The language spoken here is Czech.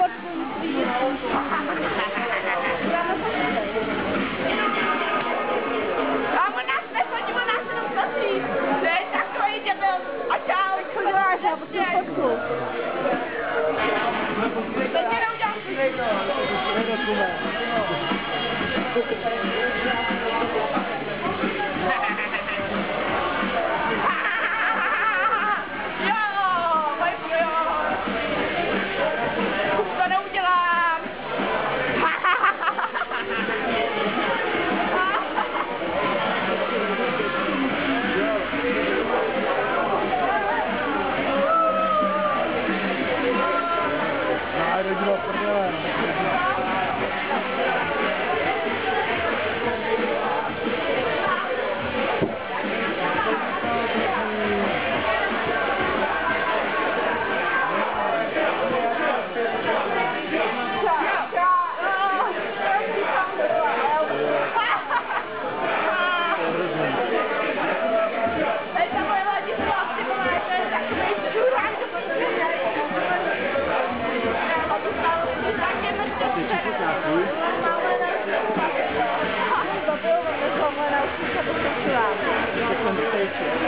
Kámo, nás nechodí, ona se nám patří. To je takový děbil. A čau. Co děláš, já potřebuji fotku. To tě neudělám. Station.